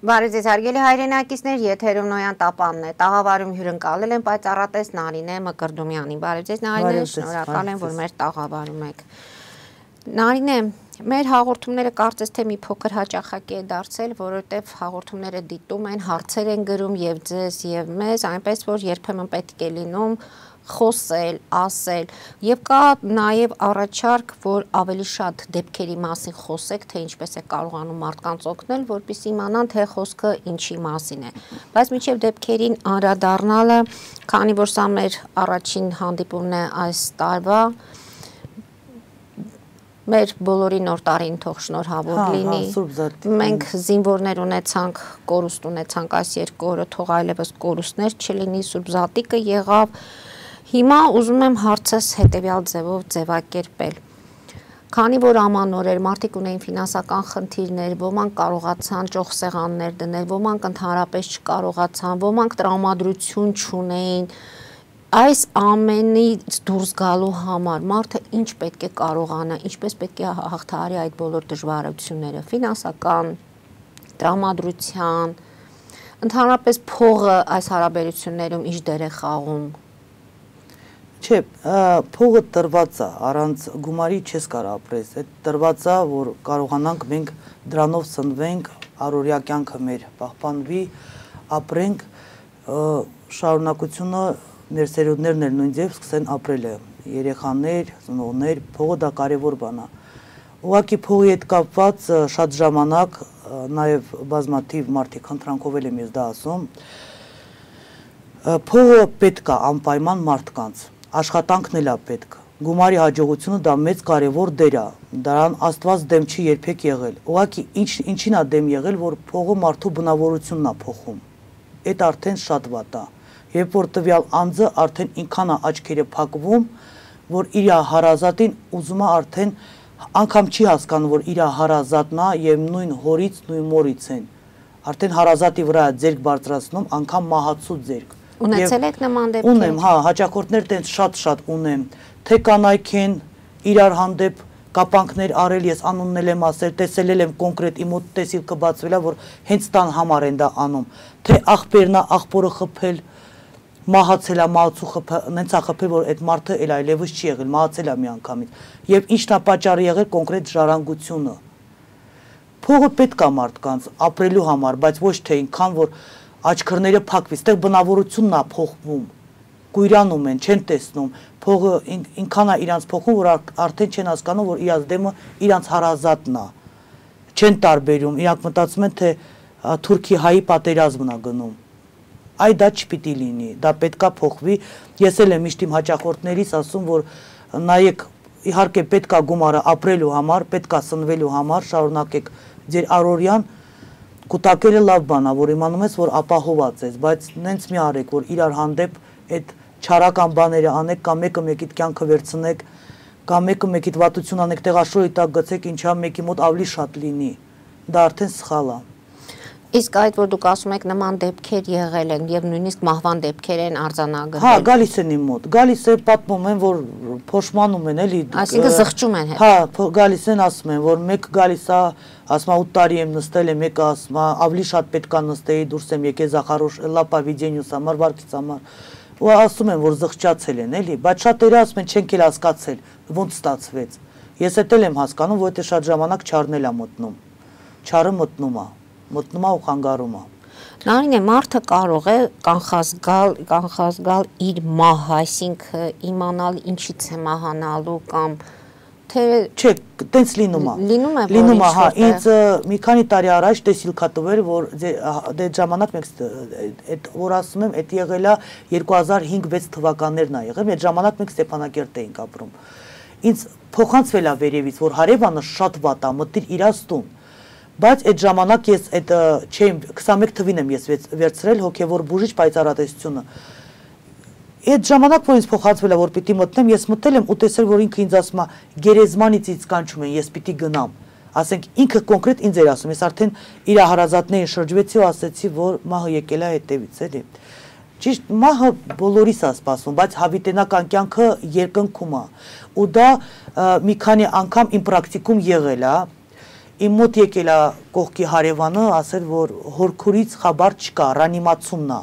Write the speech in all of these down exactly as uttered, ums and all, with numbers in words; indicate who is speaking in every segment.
Speaker 1: Բարև ձեզ հարգելի հայրենակիցներ, եթերում Նոյան Տապանն է, տաղավարում հյուրընկալել են պայծառատես Նարինե Մկրդումյանին։ Բարև ձեզ Նարինե, շնորհակալ եմ, որ մեր տաղավարում եք։ Նարինե, մեր հաղորդումները կարծես թե մի փոքր հաճախակի է դարձել, որովհետև հաղորդումները դիտում են, հարցեր են գրում եւ ձեզ եւ մեզ, այնպես որ երբեմն պետք է լինում խոսել, ասել եւ կա նաեւ առաջարկ, որ ավելի շատ դեպքերի մասին խոսեք, թե ինչպես է կարողանում մարդկանց օգնել, որպեսզի իմանան, թե խոսքը ինչի մասին է։ Բայց մինչեւ դեպքերին անդրադառնալը, քանի որ սա մեր առաջին հանդիպումն է այս տարվա, մեր բոլորի նոր տարին թող շնորհավոր լինի։ Մենք զինվորներ ունեցանք, կորուստ ունեցանք այս երկու օրը, թող այլևս կորուստներ չլինի, Սուրբ Զատիկը եղավ։ Հիմա ուզում եմ հարցս հետևյալ ձևով ձևակերպել։ Քանի որ ամանոր էր, մարդիկ ունեին ֆինանսական խնդիրներ, ոմանք կարողացան ճոխսեղաններ դնել, ոմանք ընդհանրապես չկարողացան, ոմանք տրամադրություն չունեին, այս ամենից դուրս գալու համար մարդը ինչ պետք է կարողանա, ինչպես պետք է հաղթահարի այդ բոլոր դժվարությունները, ֆինանսական, տրամադրության, ընդհանրապես փողը այս հարաբերություններում ինչ դեր է խաղում։
Speaker 2: Չէ, փողը տրված է, առանց գումարի չես կարող ապրես, այդ տրված է, որ կարողանանք մենք դրանով սնվենք, առօրյա կյանքը մեր պահպանվի, ապրենք, շարունակությունը մեր սերունդներն էլ նույն ձև սկսեն ապրել է, երեխաներ, ծնողներ, փողը դա կարևոր բան է։ Ուղղակի փողի հետ կապված շատ ժամանակ, նաև բազմաթիվ մարդիկ խնդրանքով եմ ես դա ասում, փողը պետք է անպայման մարդկանց, աշխատանքն էլ է պետք, գումարի հաջողությունը դա մեծ կարևոր դեր է, դրան Աստված դեմ չի երբեք եղել, ուղղակի ինչին է դեմ եղել, որ փողը մարդու բնավորությունն է փոխում, այդ արդեն շատ վատ է։ Երբ որ տվյալ անձը արդեն ինքան է աչքերը փակվում, որ իր հարազատին ուզում է արդեն անգամ չի հասկանում, որ իր հարազատն է եւ նույն հորից, նույն մորից են։ Արդեն հարազատի վրա ձերք բարձրացնում, անգամ մահացու ձերք։
Speaker 1: Ունեցել եք նման դեպքեր։
Speaker 2: Ունեմ, հա, հաճախորդներ տենց շատ-շատ ունեմ, թե կանայք են իրար հանդեպ կապանքներ արել, ես անուննել եմ ասել, տեսել եմ կոնկրետ իմ մոտ տեսիլքը բացվել է, որ հենց տան համար են դա անում, թե աղբերն է աղբորը խփել, մահացել է մահացու խփը, նենց է խփել, որ այդ մարդը էլ այլևս չի եղել, մահացել է մի անգամից։ Եվ ինչն է պատճառը եղել կոնկրետ ժառանգությունը։ Փողը պետք է մարդկանց ապրելու համար, բայց ոչ թե ինքան, որ աչքերները փակվի, այստեղ բնավորությունն է փոխվում, կույրանում են, չեն տեսնում, փողը ինքան է իրանց փոխում, որ արդեն չեն հասկանում, որ իրանց դեմը իրանց հարազատն է, չեն տարբերում, իրանք մտածում են, թե թուրքի հայի պատերազմն է գնում։ Այ դա չպիտի լինի, դա պետքա փոխվի, ես էլ եմ միշտ իմ հաճախորդներից ասում, որ նայեք, իհարկե պետքա գումարը ապրելու համար, պետքա սնվելու համար, շարունակեք ձեր առօրյան, կուտակելը լավ բան է, որ իմանում ես, որ ապահոված ես, բայց նենց մի արեք, որ իրար հանդեպ այդ չարական բաները անեք, կամ մեկը մեկիդ կյանքը վերցնեք, կամ մեկը մեկիդ վատություն անեք, տեղաշորի տակ գցեք, ինչա մեկի մոտ ավելի շատ լինի, դա արդեն սխալ է։
Speaker 1: Իսկ այդ որ դուք ասում եք նման դեպքեր եղել են եւ նույնիսկ մահվան դեպքեր են արձանագրվել։
Speaker 2: Հա, գալիս են իմ մոտ, գալիս է պատմում են, որ փոշմանում են, էլի։
Speaker 1: Այսինքն զղջում են հետ։
Speaker 2: Հա, գալիս են ասում են, որ մեկ գալիս է, ասում է ութ տարի եմ նստել, է մեկը ասում է, ավելի շատ պետք է նստեի, դուրս եմ եկել զախարոշ լապա վիդենյուս համար, վարկից համար։ Ու ասում են, որ զղջացել են, էլի, բայց շատերը ասում են, չենք էլ հասկացել, ոնց ստացվեց։ Ես էլ եմ հասկանում, որ դա շատ ժամանակ չարնել է մտնում։ Չարը մտնում է։ Մտնում է ու խանգարում է։
Speaker 1: Նարինե, մարդը կարող է կանխազգալ, կանխազգալ իր մահը, այսինքն իմանալ ինչից է մահանալու կամ թե
Speaker 2: չէ, տենց լինում է։
Speaker 1: Լինում է,
Speaker 2: լինում է, հա, ինձ մի քանի տարի առաջ տեսիլքա տվել, որ դե ժամանակ մենք այդ որ ասում եմ, այդ եղել է երկու հազար հինգ վեց թվականներն է եղել, այդ ժամանակ մենք Ստեփանակերտ էինք ապրում։ Ինձ փոխանցվել է վերևից, որ հարևանը շատ վատ է, մտիր իրաց տուն։ Բայց այդ ժամանակ ես այդ չեմ քսանմեկ թվին եմ ես վերցրել հոգևոր բուժիչ պայծառատեսությունը։ Այդ ժամանակ որ ինձ փոխանցվել է որ պիտի մտնեմ, ես մտել եմ ու տեսել որ ինքը ինձ ասում է գերեզմանից ինձ կանչում են, ես պիտի գնամ։ Ասենք ինքը կոնկրետ ինձ էր ասում, ես արդեն իր հարազատներին շրջվեցի ու ասեցի որ մահը եկել է հետևից, էլի։ Ճիշտ մահը բոլորիս է սպասում, բայց հավիտենական կյանքը երկնքում է։ Ու դա մի քանի անգամ իմ պրակտիկում եղել է։ իմ մոտ եկել է կողքի հարևանը, ասել որ հորքուրից խաբար չկա, ռանիմացիոնն է։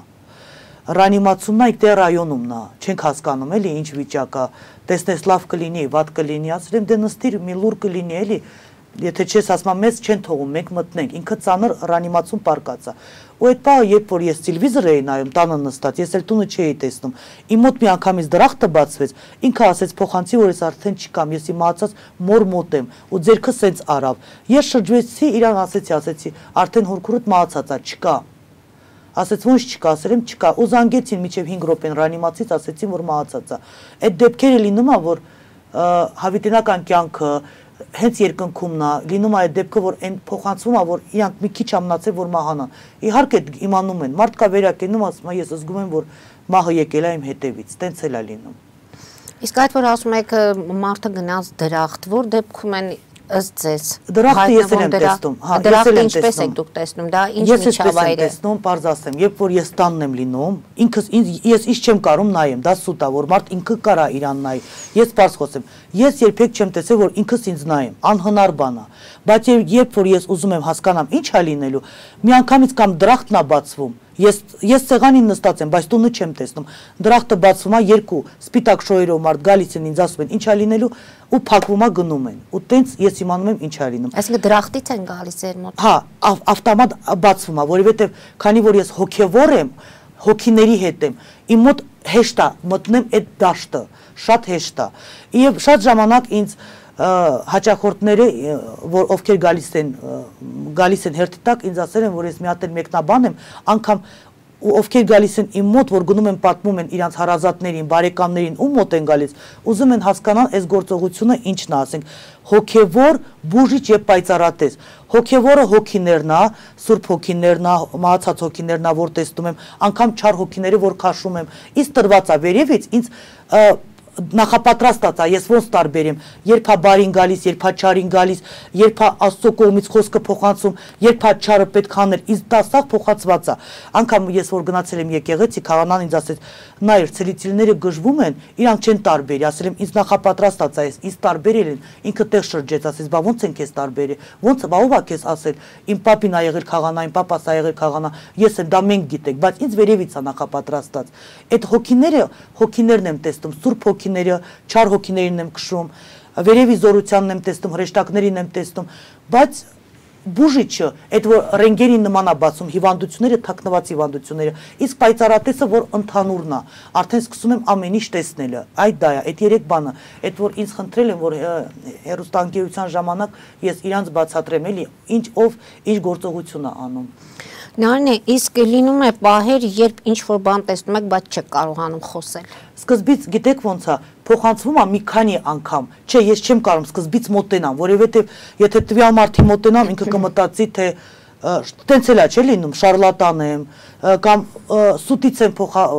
Speaker 2: Ռանիմացիոնն է դե ռայոնում է, չենք հասկանում էլի ինչ վիճակ է, տեսնես լավ կլինի, վատ կլինի, ասել եմ դե նստիր մի լուր կլինի էլի, եթե չես ասում մեզ չեն թողում, մենք մտնենք, ինքը ծանր ռանիմացիոն պարկած է։ Ու այդ պահը երբ որ ես տելևիզոր էի նայում, տանը նստած, ես էլ տունը չէի տեսնում։ Իմ մոտ մի անգամից դրախտը բացվեց, ինքը ասեց փոխանցի որ ես արդեն չկամ, ես իմացած մոր մոտ եմ, ու ձերքը սենց արավ։ Ես շրջվեցի, իրան ասեցի, ասեցի, արդեն հորքուրդ մահացած է, չկա։ Ասեց ոնց չկա, ասել եմ չկա, ու զանգեցին մինչև հինգ րոպեն ռանիմացից, ասեցին որ մահացած է։ Այդ դեպքերը լինում է որ հավիտենական կյանքը հենց երկնքումն է, լինում է այդ դեպքը որ այն փոխանցվում է որ իրանք մի քիչ ամնացել որ մահանան։ Իհարկե իմանում են, մարդկա վերակենում ասում է ես զգում եմ որ մահը եկել է իմ հետևից, տենց էլ է լինում։
Speaker 1: Իսկ այդ որ ասում եք մարդը գնաց դրախտ, որ դեպքում են ըստ ձեզ
Speaker 2: դրախտը ես էլ եմ տեսնում, հա,
Speaker 1: դրախտը ինչպես եք դուք տեսնում, դա ինչ միջավայր է։
Speaker 2: Ես տեսնում, պարզ ասեմ, երբ որ ես տանն եմ լինում, ինքս ես ինչ չեմ կարում նայեմ, դա սուտ է, որ մարդ ինքը կարա իրան նայի։ Ես պարզ խոսեմ, ես երբեք չեմ տեսել, որ ինքս ինձ նայեմ, անհնար բան է։ Բայց երբ որ ես ուզում եմ հասկանամ ինչ է լինելու, միանգամից կամ դրախտն է բացվում։ Ես ես սեղանին նստած եմ, բայց տունը չեմ տեսնում։ Դրախտը բացվում է երկու սպիտակ շոյերով մարդ գալիս են ինձ ասում են ինչ է լինելու ու փակվում է գնում են։ Ու տենց ես իմանում եմ ինչ է լինում։
Speaker 1: Այսինքն դրախտից են գալիս ձեր մոտ։
Speaker 2: Հա, ավտոմատ բացվում է, որովհետև քանի որ ես հոգևոր եմ, հոգիների հետ եմ, իմ մոտ հեշտ է մտնեմ այդ դաշտը, շատ հեշտ է։ Եվ շատ ժամանակ ինձ հաճախորդները որ ովքեր գալիս են գալիս են հերթի տակ ինձ ասել են որ ես մի հատ էլ մեկնաբան եմ անգամ ովքեր գալիս են իմ մոտ որ գնում են պատմում են իրանց հարազատներին բարեկամներին ում մոտ են գալիս ուզում են հասկանալ այս գործողությունը ինչն է ասենք հոգևոր բուժիչ եւ պայծառատես հոգևորը հոգիներն է սուրբ հոգիներն է մահացած հոգիներն է որ տեսնում եմ անգամ չար հոգիները որ քաշում եմ ինձ տրված է վերևից ինձ նախապատրաստած է ես ոնց տարբերեմ երբ է բարին գալիս երբ է չարին գալիս երբ է աստծո կողմից խոսքը փոխանցում երբ է չարը պետք աներ ինձ դա սա փոխանցված է անգամ ես որ գնացել եմ եկեղեցի քահանան ինձ ասեց նայր ցելիցիլները գժվում են իրանք չեն տարբերի ասել եմ ինձ նախապատրաստած է ինձ տարբերել են ինքը տեղ շրջեց ասեց բա ոնց են քեզ տարբերել ոնց բա ով է քեզ ասել իմ պապին ա եղել քահանա իմ պապաս ա եղել քահանա ես եմ դա մենք գիտենք բայց ինձ վերևից է նախապատրաստած այդ հոգիները հոգիներն եմ տեսնում սուրբ հոգիները, չար հոգիներին եմ քշում, վերևի զորությանն եմ տեսնում, հրեշտակներին եմ տեսնում, բայց բուժիչը, այդ որ ռենգենին նման է բացում հիվանդությունները, թաքնված հիվանդությունները, իսկ պայծառատեսը որ ընդհանուրն է, արդեն սկսում եմ ամեն ինչ տեսնելը, այդ դա է, այդ երեք բանը, այդ որ ինձ խնդրել են որ հեռուստաընկերության ժամանակ ես իրանց բացատրեմ էլի, ինչ ով ինչ գործողություն է անում։
Speaker 1: Նարինե, իսկ լինում է պահեր, երբ ինչ որ բան տեսնում եք, բայց չեք կարողանում խոսել։
Speaker 2: Սկզբից գիտեք ոնց է, փոխանցվում է մի քանի անգամ։ Չէ, ես չեմ կարող սկզբից մոտենամ, որովհետև եթե տվյալ մարդի մոտենամ, ինքը կմտածի, թե տենց էլ է չէ լինում, շարլատան եմ, կամ սուտից եմ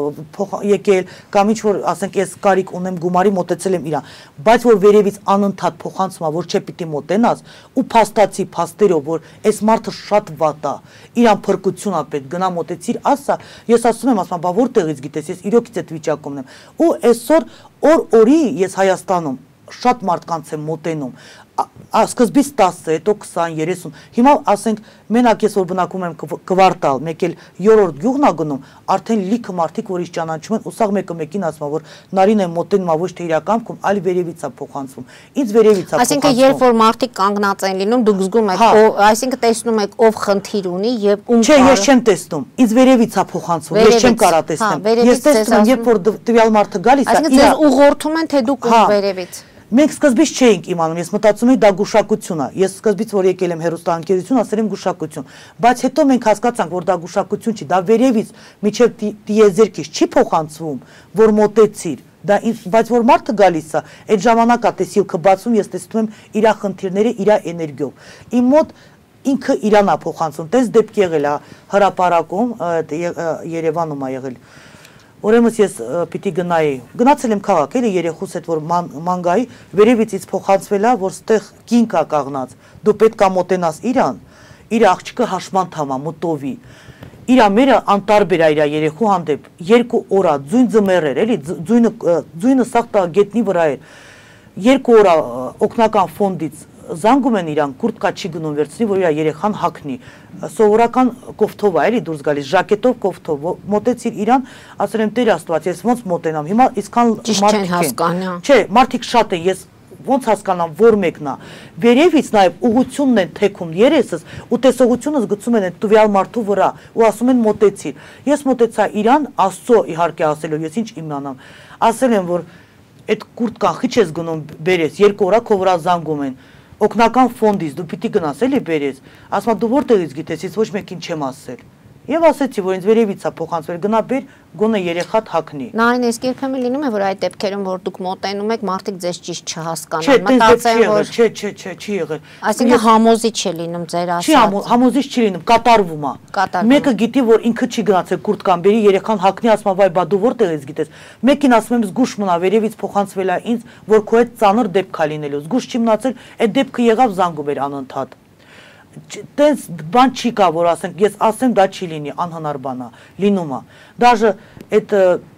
Speaker 2: եկել, կամ ինչ որ ասենք ես կարիք ունեմ գումարի մոտեցել եմ իրան, բայց որ վերևից անընդհատ փոխանցում է, որ չէ պիտի մոտենաս, ու փաստացի փաստերով, որ այս մարդը շատ վատ է, իրան փրկություն է պետք, գնա մոտեցիր, ասա, ես ասում եմ, ասում եմ, բա որտեղից գիտես, ես իրոքից այդ վիճակումն եմ, ու այսօր օր օրի ես Հայաստանում շատ մարդկանց եմ մոտենում, սկզբից տասը, հետո քսան, երեսուն, հիմա ասենք մենակ ես որ բնակում եմ կվարտալ, մեկ էլ երրորդ գյուղն է գնում, արդեն լիքը մարդիկ որ իս ճանաչում են, ու սաղ մեկը մեկին ասում է որ Նարին է մոտենում, ոչ թե իր կամքում, այլ վերևից է փոխանցվում, ինձ վերևից է փոխանցվում։
Speaker 1: Այսինքն երբ որ մարդիկ կանգնած են լինում, դուք զգում եք, այսինքն տեսնում եք ով խնդիր ունի եւ ում։
Speaker 2: Չէ, ես չեմ տեսնում, ինձ վերևից է փոխանցվում, ես չեմ կարա տեսնեմ։ Ես տեսնում եմ, երբ որ տվյալ մարդը գալիս է,
Speaker 1: այսինքն ձեզ ուղղորդում են, թե դուք ում վերևից։
Speaker 2: Մենք սկզբից չէինք իմանում, ես մտածում էի դա գուշակություն է։ Ես սկզբից որ եկել եմ հեռուստաընկերություն, ասել եմ գուշակություն, բայց հետո մենք հասկացանք, որ դա գուշակություն չի, դա վերևից միջև տիեզերքից չի փոխանցվում, որ մոտեցիր։ Դա բայց որ մարդը գալիս է, այդ ժամանակ է տեսիլքը բացում, ես տեսնում եմ իր խնդիրները իր էներգիով։ Իմ մոտ ինքը իրան է փոխանցում, տես դեպք եղել է հրապարակում, Երևանում է եղել։ Ուրեմն ես պիտի գնայի, գնացել եմ քաղաք, էլի երեխուս հետ որ մանգայի, վերևից ինձ փոխանցվել է, որ ստեղ կինք է կաղնած, դու պետք է մոտենաս իրան, իր աղջիկը հաշմանդամ է, մտովի, իր մերը անտարբեր է իր երեխու հանդեպ, երկու օր է, ձույն ձմեռ էր, էլի, ձույնը սաղ տա գետնի վրա էր, երկու օր է օգնական ֆոնդից զանգում են իրան, կուրտկա չի գնում վերցնի, որ իր երեխան հագնի։ Սովորական կոֆթով է էլի դուրս գալիս, ժակետով կոֆթով, մոտեցիր իրան, ասել եմ Տեր Աստված, ես ոնց մոտենամ։ Հիմա իսկան մարդիկ են։ Չէ, մարդիկ շատ են, ես ոնց հասկանամ, որ մեկն է։ Վերևից նաև ուղղությունն են թեքում երեսս ու տեսողությունս գցում են այդ տվյալ մարդու վրա ու ասում են մոտեցիր։ Ես մոտեցա իրան, Աստծո իհարկե ասելով, ես ինչ իմանամ։ Ասել եմ, որ այդ կուրտկան խիչ ես գնում բերես, երկու օր քո վրա զանգում են։ Օգնական ֆոնդից դու պիտի գնաս էլի բերես։ Ասում դու որտեղից գիտես, ես ոչ մեկին չեմ ասել։ Եվ ասեցի, որ ինձ վերևից է փոխանցվել, գնա բեր, գոնե երեխատ հագնի։
Speaker 1: Նարին, իսկ երբեմն լինում է, որ այդ դեպքերում, որ դուք մոտենում եք, մարդիկ ձեզ ճիշտ չհասկանան, մտածեն, որ
Speaker 2: չէ, չէ, չէ, չի եղել։
Speaker 1: Այսինքն համոզիչ է լինում ձեր ասած։
Speaker 2: Չի համոզիչ չի լինում, կատարվում է։ Մեկը գիտի, որ ինքը չի գնացել կուրտկան բերի, երեխան հագնի, ասում է, վայ, բա դու որտեղից գիտես։ Մեկին ասում եմ, զգուշ մնա, վերևից փոխանցվել է ինձ, որ քո հետ ծանր դեպք է լինելու։ Զգուշ չի մնացել, այդ դեպքը եղավ զանգում էր անընդհատ։ Տենց բան չի կա, որ ասենք, ես ասեմ, դա չի լինի, անհնար բան է, լինում է։ Դաժե այդ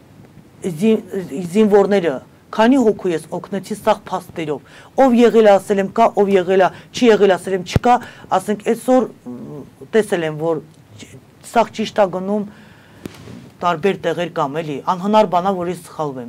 Speaker 2: զինվորները, քանի հոգու ես օգնեցի սաղ փաստերով, ով եղել է ասել եմ կա, ով եղել է չի եղել ասել եմ չկա, ասենք այսօր տեսել եմ, որ սաղ ճիշտ է գնում տարբեր տեղեր կամ էլի, անհնար բան է, որ ես սխալվեմ։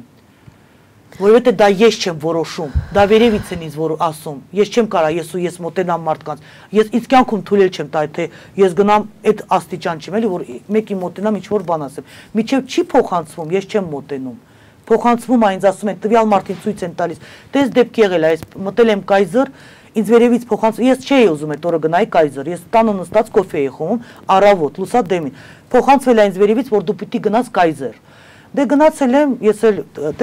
Speaker 2: Որովհետև դա ես չեմ որոշում, դա վերևից են ինձ որ ասում, ես չեմ կարա, ես ու ես մոտենամ մարդկանց, ես ինձ կյանքում թույլ չեմ տա, թե ես գնամ այդ աստիճան չեմ, էլի որ մեկի մոտենամ ինչ որ բան ասեմ, միջև չի փոխանցվում, ես չեմ մոտենում, փոխանցվում է, ինձ ասում են տվյալ մարդին ցույց են տալիս, տես դեպք եղել է, ես մտել եմ Կայզր, ինձ վերևից փոխանցվում, ես չէի ուզում այդ օրը գնայի Կայզր, ես տանը նստած կոֆե էի խմում, առավոտ, լուսադեմին, փոխանցվել է ինձ վերևից, որ դու պիտի գնաս Կայզր։ Դե գնացել եմ, ես էլ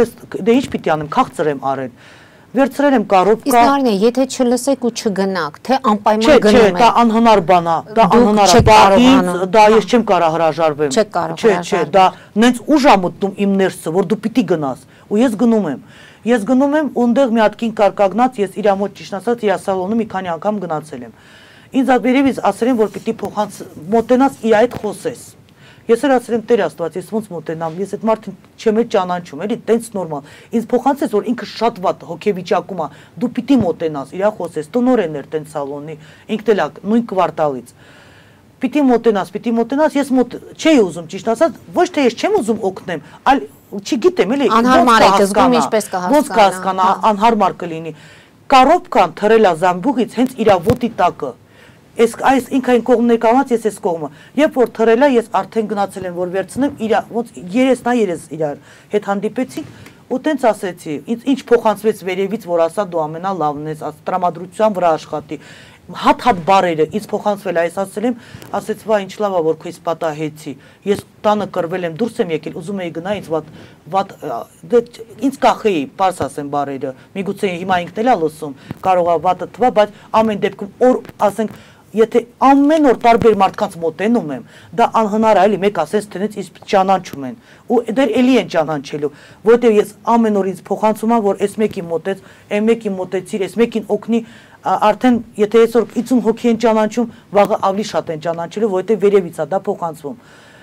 Speaker 2: դե ինչ պիտի անեմ, քաղցր եմ արել։ Վերցրել եմ կարոպկա։
Speaker 1: Իսկ Նարինե, եթե չլսեք ու չգնաք, թե անպայման
Speaker 2: գնում
Speaker 1: եք։
Speaker 2: Չէ, դա անհնար բան է, դա անհնար է, դա ինձ, դա ես չեմ կարող հրաժարվեմ։ Չէ, չէ, դա նենց ուժ է մտնում իմ ներսը, որ դու պիտի գնաս, ու ես գնում եմ։ Ես գնում եմ, ունդեղ մի հատ կին կարկագնաց, ես իր մոտ ճիշտ ասած իր սալոնը մի քանի անգամ գնացել եմ։ Ինձ վերևից ասել են, որ պիտի փոխանց մոտենաս իր հետ խոսես։ Ես էլ ասել եմ Տեր Աստված, ես ոնց մոտենամ, ես այդ մարդին չեմ էլ ճանաչում, էլի տենց նորմալ։ Ինձ փոխանցեց, որ ինքը շատ վատ հոգեվիճակում է, դու պիտի մոտենաս, իրա խոսես, տնօրենն էր տենց սալոնի, ինքն էլ նույն կվարտալից։ Պիտի մոտենաս, պիտի մոտենաս, ես մոտ չէի ուզում ճիշտ ասած, ոչ թե ես չեմ ուզում օգնեմ, այլ չգիտեմ, էլի
Speaker 1: անհարմար եք զգում, ինչպես
Speaker 2: ոնց կհասկանա, անհարմար կլինի։ Կարոպկան թռել է զամբուղից հենց իր ոտի տակը։ Ես այս ինքը այն կողմն եկամած, ես այս կողմը։ Երբ որ թռել է, ես արդեն գնացել եմ, որ վերցնեմ իր ոնց երեսնա երես իրար հետ հանդիպեցինք ու տենց ասեցի, ինձ ինչ փոխանցվեց վերևից, որ ասա դու ամենալավն ես, տրամադրության վրա աշխատի։ Հատ-հատ բարերը ինձ փոխանցվել է, ես ասել եմ, ասեց վա ինչ լավ է, որ քո պատահեցի։ Ես տանը կրվել եմ, դուրս եմ եկել, ուզում էի գնա, ինձ վատ վատ դե ինձ կախեի, պարզ ասեմ բարերը։ Միգուցե հիմա ինքն էլ է լսում, կարող է վատը թվա, բայց ամեն դեպքում օր ասենք Եթե ամեն օր տարբեր մարդկանց մոտենում եմ, դա անհնար է, էլի մեկ ասես տնից ինձ ճանաչում են, ու դեռ էլի են ճանաչելու, որովհետև ես ամեն օր ինձ փոխանցում եմ, որ այս մեկին մոտեց, այն մեկին մոտեցիր, այս մեկին օգնի, արդեն եթե այսօր պինցուն հոգի են ճանաչում, վաղը ավելի շատ են ճանաչելու, որովհետև վերևից է դա փոխանցվում։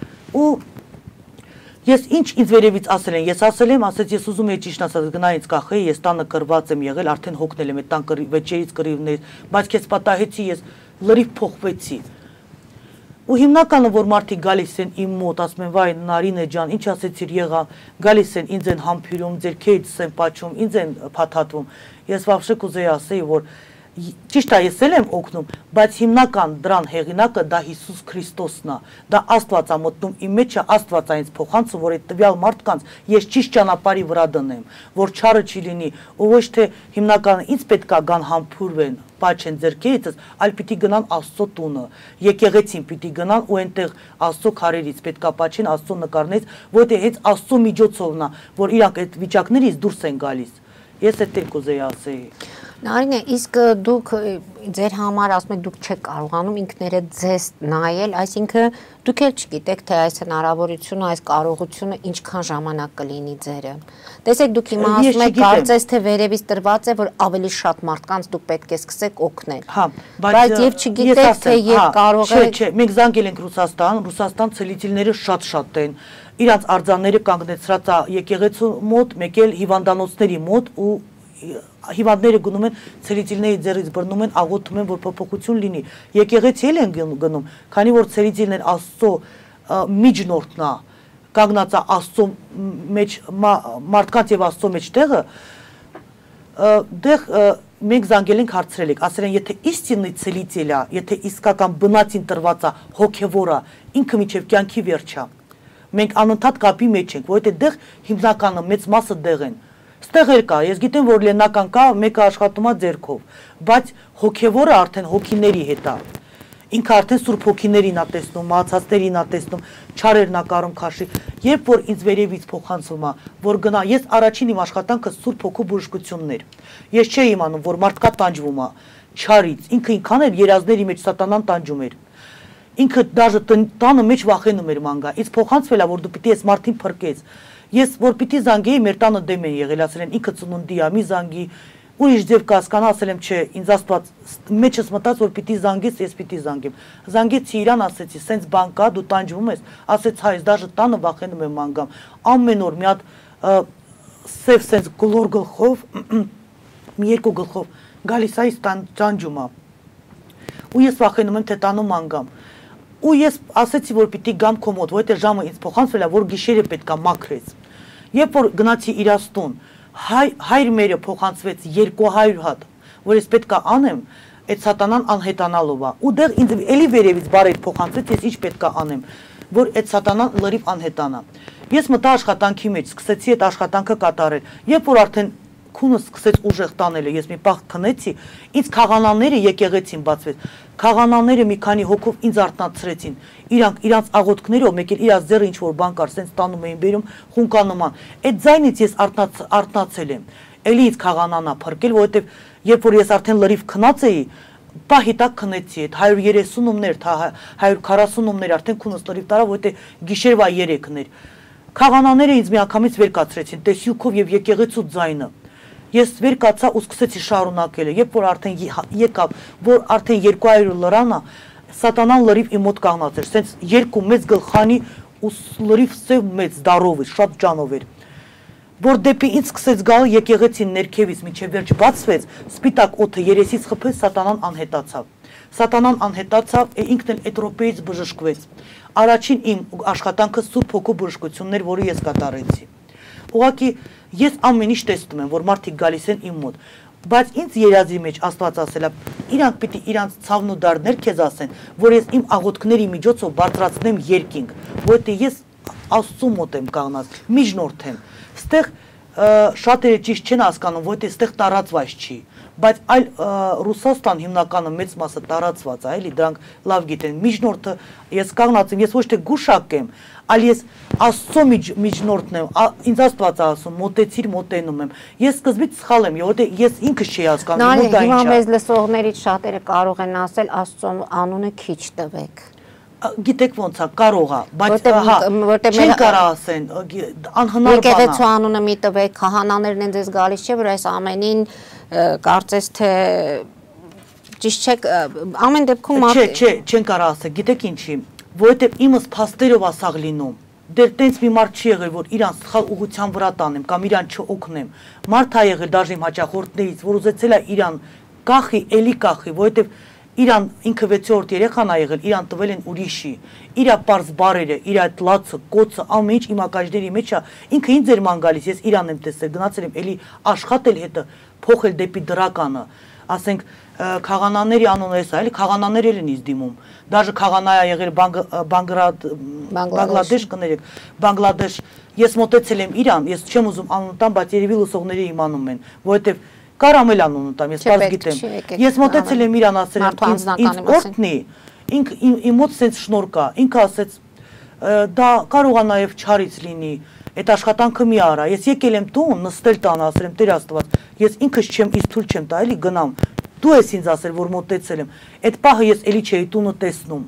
Speaker 2: Ու Ես ինչ ինձ վերևից ասել են, ես ասել եմ, ասեց ես ուզում եի ճիշտ ասած գնա ինձ կախեի, ես տանը կրված եմ եղել, արդեն հոգնել եմ այդ տան վեճերից կռիվներից, բայց քեզ պատահեցի, ես լրիվ փոխվեցի։ Ու հիմնականը որ մարդիկ գալիս են իմ մոտ, ասում են վայ Նարինե ջան, ինչ ասեցիր եղա, գալիս են ինձ են համբուրում, ձեր քեից են պատճում, ինձ են փաթաթվում։ Ես վաղշե կուզեի ասեի, որ ճիշտ է ես էլ եմ օգնում, բայց հիմնական դրան հեղինակը դա Հիսուս Քրիստոսն է, դա Աստված է մտնում իմ մեջը, Աստված է ինձ փոխանցում, որ այդ տվյալ մարդկանց ես ճիշտ ճանապարհի վրա դնեմ, որ չարը չի լինի, ու ոչ թե հիմնականը ինձ պետքա գան համբուրվեն, պաչեն ձերքերիցս, այլ պիտի գնան Աստծո տունը, եկեղեցին պիտի գնան ու այնտեղ Աստծո քարերից պետքա պաչեն Աստծո նկարներից, որտեղ հենց Աստծո միջոցովն է, որ իրանք այդ վիճակներից դուրս են գալիս։ Ես այդ էլ կուզեի ասեի։
Speaker 1: Նարինե, իսկ դուք ձեր համար ասում եք դուք չեք կարողանում ինքներդ ձեզ նայել, այսինքն դուք էլ չգիտեք, թե այս հնարավորությունը, այս կարողությունը ինչքան ժամանակ կլինի ձերը։ Տեսեք, դուք հիմա ասում եք, կարծես թե վերևից տրված է, որ ավելի շատ մարդկանց դուք պետք է սկսեք օգնել։
Speaker 2: Հա,
Speaker 1: բայց եւ չգիտեք, թե երբ կարող եք։
Speaker 2: Չէ, չէ, մենք զանգել ենք Ռուսաստան, Ռուսաստան ցելիտիլները շատ-շատ են։ Իրանց արձանները կանգնեցրած է եկեղեցու մոտ, մեկ էլ հիվանդանոցների մոտ ու հիվանդները գնում են ցելիցիլների ձեռից բռնում են, աղոթում են, որ փոփոխություն լինի։ Եկեղեցի են գնում, քանի որ ցելիցիլն Աստծո միջնորդն է, կանգնած է Աստծո մեջ, մարդկանց եւ Աստծո մեջ տեղը, դեղ մենք զանգել ենք հարցրել ենք, ասել են, եթե իստիննի ցելիցիլ է, եթե իսկական բնածին տրված է, հոգևոր է, ինքը միջև կյանքի վերջ է։ Մենք անընդհատ կապի մեջ ենք, որովհետեւ դեղ հիմնականը մեծ մասը դեղ են։ Ստեղեր կա, ես գիտեմ, որ լենական կա, մեկը աշխատում է ձեռքով, բայց հոգևորը արդեն հոգիների հետ է։ Ինքը արդեն սուրբ հոգիներին է տեսնում, մահացածներին է տեսնում, չարերն է կարում քաշի, երբ որ ինձ վերևից փոխանցվում է, որ գնա, ես առաջին իմ աշխատանքը սուրբ հոգու բժշկությունն էր։ Ես չէի իմանում, որ մարդկա տանջվում է չարից, ինքը ինքան էր երազների մեջ սատանան տանջում էր։ Ինքը դաժե տանը մեջ վախենում էր ման գա, ինձ փոխանցվել է, որ դու պիտի այս մարդին փրկես։ Ես որ պիտի զանգեի, մեր տանը դեմ են եղել, ասել են ինքը ծնունդի է, մի զանգի, ուրիշ ձև կհասկանա, ասել եմ, չէ, ինձ Աստված մեջս մտած, որ պիտի զանգես, ես պիտի զանգեմ։ Զանգեցի իրան, ասեցի, սենց բան կա, դու տանջվում ես, ասեց, հայ, դաժե տանը վախենում եմ ման գամ։ Ամեն օր մի հատ սև սենց գլոր գլխով, մի երկու գլխով գալիս է, տանջում է։ Ու ես վախենում եմ, թե տանում ման գամ։ Ու ես ասեցի, որ պիտի գամ քո մոտ, որովհետեւ ժամը ինձ փոխանցվել է, որ գիշերը պետքա մաքրես։ Երբ որ գնացի իրաստուն, հայր մերը փոխանցվեց երկու հարյուր հատ, որ ես պետքա անեմ, այդ սատանան անհետանալով է։ Ու դեռ ինձ էլի վերևից բարեր փոխանցվեց, ես ինչ պետքա անեմ, որ այդ սատանան լրիվ անհետանա։ Ես մտա աշխատանքի մեջ, սկսեցի այդ աշխատանքը կատարել։ Երբ որ արդեն քունը սկսեց ուժեղ տանելը, ես մի պահ քնեցի, ինձ քաղանաները եկեղեցին բացվեց։ Քաղանաները մի քանի հոգով ինձ արթնացրեցին։ Իրանք իրանց աղոթքներով մեկ էլ իրաց ձեռը ինչ որ բան կար, սենց տանում էին բերում խունկանման։ Այդ ձայնից ես արթնացել եմ։ Էլի ինձ քաղանանա փրկել, որովհետև երբ որ ես արդեն լրիվ քնած էի, պահի տակ քնեցի, այդ հարյուր երեսունումներ, հարյուր քառասունումներ արդեն քունս լրիվ տարա, որովհետև գիշերվա երեքն էր։ Քաղանաները ինձ միանգամից վեր կացրեցին, տեսյուկով եւ եկեղեցու ձայնը։ Ես վեր կացա ու սկսեցի շարունակել, երբ որ արդեն եկավ, որ արդեն երկու հարյուր լրանա, սատանան լրիվ իմ մոտ կանգնած էր, սենց երկու մեծ գլխանի ու լրիվ սև մեծ դարով էր, շատ ջանով էր, որ դեպի ինձ սկսեց գալ եկեղեցին ներքևից միջև վերջ բացվեց, սպիտակ օդը երեսից խփեց, սատանան անհետացավ։ Սատանան անհետացավ, ինքն էլ այդ րոպեից բժշկվեց։ Առաջին իմ աշխատանքը սուրբ հոգու բժշկությունն էր, որը ես կատարեցի։ Ուղղակի ես ամեն ինչ տեսնում եմ, որ մարդիկ գալիս են իմ մոտ, բայց ինձ երազի մեջ Աստված ասել է, իրանք պիտի իրանց ցավն ու դարներ քեզ ասեն, որ ես իմ աղոթքների միջոցով բարձրացնեմ երկինք, որովհետեւ ես Աստծու մոտ եմ կանգնած, միջնորդ եմ։ Ստեղ շատերը ճիշտ չեն հասկանում, որովհետեւ ստեղ տարածված չի, բայց այլ Ռուսաստան հիմնականը մեծ մասը տարածված է, էլի դրանք լավ գիտեն։ Միջնորդը ես կանգնած եմ, ես ոչ թե գուշակ եմ, այլ ես Աստծո միջնորդն եմ, ինձ Աստված է ասում, մոտեցիր, մոտենում եմ։ Ես սկզբից սխալ եմ, որովհետեւ ես ինքս չի հասկանում, ու դա ինչ է։
Speaker 1: Հիմա մեզ լսողներից շատերը կարող են ասել Աստծո անունը քիչ տվեք։
Speaker 2: Գիտեք ոնց է, կարող է, բայց հա, չեն կարա ասեն, անհնար բան է։
Speaker 1: Եկեղեցու անունը մի տվեք, քահանաներն են ձեզ գալիս չէ, որ այս ամենին կարծես թե ճիշտ չէ, ամեն դեպքում
Speaker 2: Չէ, չէ, չեն կարա ասել, գիտեք ինչի, որովհետև իմս փաստերով է սաղ լինում։ Դեր տենց մի մարդ չի եղել, որ իրան սխալ ուղղության վրա տանեմ կամ իրան չօգնեմ։ Մարդ է եղել դաժե իմ հաճախորդներից, որ ուզեցել է իրան կախի, էլի կախի, որովհետև իրան ինքը վեցորդ երեխան է եղել, իրան տվել են ուրիշի, իրա պարզ բարերը, իրա այդ լացը, կոցը, ամեն ինչ իմ ակաջների մեջ է, ինքը ինձ էր ման գալիս, ես իրան եմ տեսել, գնացել եմ էլի աշխատել հետը, փոխել դեպի դրականը, ասենք քաղանաների անունը էս է, էլի քաղանաներ են ինձ դիմում, դաժե քաղանա է եղել Բանգլադեշ կներեք, Բանգլադեշ, ես մոտեցել եմ իրան, ես չեմ ուզում անուն տամ, բայց երևի լսողները իմանում են, որովհետև Կարամ էլ անունը տամ, ես պարզ գիտեմ, ես մոտեցել եմ իրան ասել եմ, ինձ օրդնի, իմ մոտ սենց շնոր կա, ինքը ասեց, դա կարող է նաև չարից լինի, այդ աշխատանքը մի արա, ես եկել եմ տուն, նստել տան, ասել եմ, Տեր Աստված, ես ինքս չեմ, ինձ թույլ չեմ տա, էլի գնամ, դու ես ինձ ասել, որ մոտեցել եմ, այդ պահը ես էլի չէի տունը տեսնում,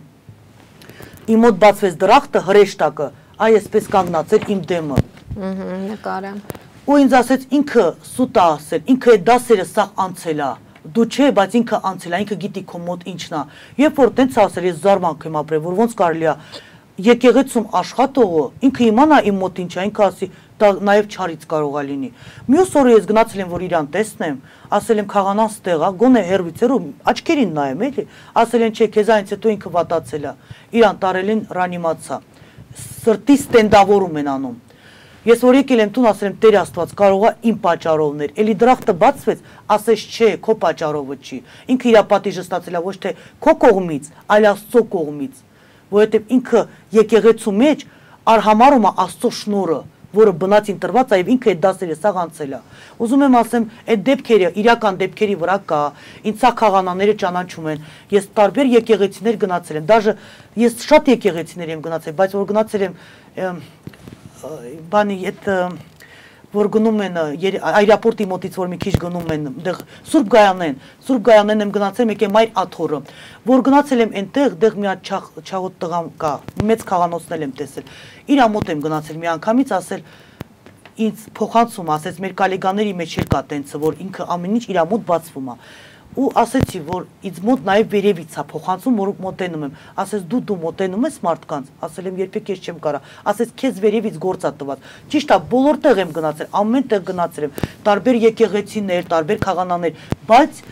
Speaker 2: իմ մոտ բացվեց դրախտը, հրեշտակը, այ այսպես կանգնած էր իմ դեմը,
Speaker 1: նկարը
Speaker 2: ու ինձ ասեց ինքը սուտ է ասել, ինքը այդ դասերը սաղ անցել է, դու չէ, բայց ինքը անցել է, ինքը գիտի քո մոտ ինչն է։ Երբ որ տենց ասել, ես զարմանք եմ ապրել, որ ոնց կարելի է եկեղեցում աշխատողը, ինքը իմանա իմ մոտ ինչ է, ինքը ասի, դա նաև չարից կարող է լինի։ Մյուս օրը ես գնացել եմ, որ իրան տեսնեմ, ասել եմ քաղանան ստեղ է, գոնե հերվիցերով աչքերին նայեմ, էլի, ասել են չէ, քեզ այնց հետո ինքը վատացել է, իրան տարել են ռանիմացիա, սրտի ստենդավորում են անում։ Ես որ եկել եմ տուն, ասել եմ Տեր Աստված, կարող է իմ պատճառովներ, էլի դրախտը բացվեց, ասես չէ, քո պատճառովը չի։ Ինքը իր պատիժը ստացել է ոչ թե քո կողմից, այլ Աստծո կողմից, որովհետև ինքը եկեղեցու մեջ արհամարում է Աստծո շնորհը, որը բնածին տրված է եւ ինքը այդ դասերը սաղ անցել է։ Ուզում եմ ասեմ, այդ դեպքերը իրական դեպքերի վրա կա, ինձ սա քաղանաները ճանաչում են։ Ես տարբեր եկեղեցիներ գնացել եմ, դաժե ես շատ եկեղեցիներ եմ գնացել, բայց որ գնացել եմ բանի այդ որ գնում են այրապորտի մոտից որ մի քիչ գնում են այնտեղ Սուրբ Գայանեն, Սուրբ Գայանեն եմ գնացել մեկ է Մայր Աթոռը, որ գնացել եմ այնտեղ, դեղ մի հատ չաղոտ տղա կա, մեծ քահանոցնել եմ տեսել։ Իր մոտ եմ գնացել մի անգամից ասել ինձ փոխանցում, ասեց մեր կոլեգաների մեջ էլ կա տենցը, որ ինքը ամեն ինչ իր մոտ բացվում է։ Ու ասեցի, որ ինձ մոտ նաև վերևից է փոխանցում, որ մոտենում եմ, ասես դու դու մոտենում ես մարդկանց, ասել եմ երբեք ես չեմ կարա, ասես քեզ վերևից գործ է տված, ճիշտ է, բոլոր տեղ եմ գնացել, ամեն տեղ գնացել եմ, տարբեր եկեղեցիներ, տարբեր քահանաներ, բայց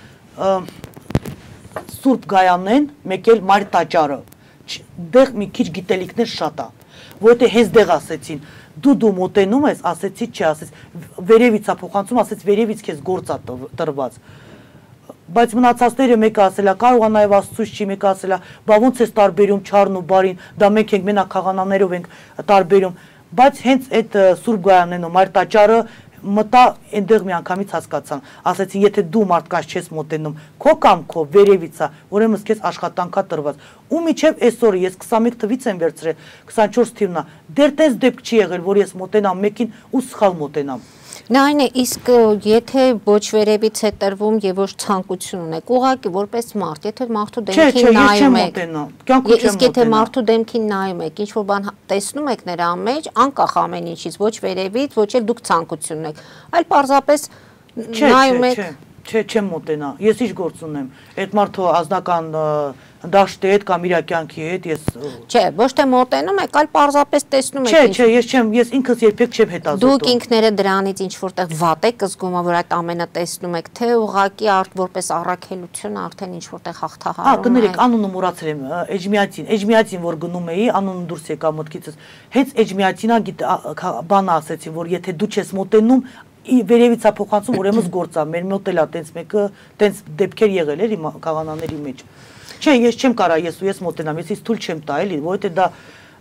Speaker 2: Սուրբ Գայանեն, մեկ էլ Մայր Տաճարը, դեղ մի քիչ գիտելիքներ շատ է, որովհետև հենց դեղ ասեցին, դու դու մոտենում ես, ասեցի չէ, ասես վերևից է փոխանցում, ասեց վերևից քեզ գործ է տրված։ Բայց մնացածները մեկը ասել է, կարող է նաև Աստծուց չի, մեկը ասել է, բա ոնց ես տարբերում չարն ու բարին, դա մենք ենք մենակ քահանաներով ենք տարբերում, բայց հենց այդ Սուրբ Գայանեն ու Մայր Տաճարը մտա այնտեղ մի անգամից հասկացան, ասեցին, եթե դու մարդկանց չես մոտենում, քո կամքով վերևից է, ուրեմն քեզ աշխատանքա տրված։ Ու միջև այսօրը ես քսանմեկ թվից եմ վերցրել, քսանչորս թիվն է, դեռ տես դեպք չի եղել, որ ես մոտենամ մեկին ու սխալ մոտենամ։
Speaker 1: Նա այն է, իսկ եթե ոչ վերևից է տրվում եւ ոչ ցանկություն ունեք, ուղղակի որպես մարդ, եթե մարդու դեմքին նայում եք, իսկ եթե մարդու դեմքին նայում եք, ինչ որ բան տեսնում եք նրա մեջ, անկախ ամեն ինչից, ոչ վերևից, ոչ էլ դուք ցանկություն ունեք, այլ պարզապես նայում եք։
Speaker 2: Չէ, չեմ մոտենա, ես ինչ գործ ունեմ, այդ մարդու ազնական դաշտի հետ կամ իր կյանքի հետ ես
Speaker 1: Չէ, ոչ թե մոտենում եք, այլ պարզապես տեսնում եք։
Speaker 2: Չէ, չէ, ես չեմ, ես ինքս երբեք չեմ հետազոտում։
Speaker 1: Դուք ինքները դրանից ինչ որտեղ վատ եք զգում, որ այդ ամենը տեսնում եք, թե ուղղակի որպես առաքելություն արդեն ինչ որտեղ հաղթահարում
Speaker 2: եք։ Հա, կներեք, անունը մոռացել եմ, Էջմիածին, Էջմիածին որ գնում էի, անունը դուրս եկա մտքիցս։ Հենց Էջմիածինա բանը ասեցի, որ եթե դու չես մոտենում վերևից է փոխանցում, ուրեմն գործա, մեր մոտ էլ է տենց մեկը, տենց դեպքեր եղել էր իմ քահանաների մեջ։ Չէ, ես չեմ կարա, ես ու ես մոտենամ, ես ինձ թույլ չեմ տա, էլի, որովհետեւ դա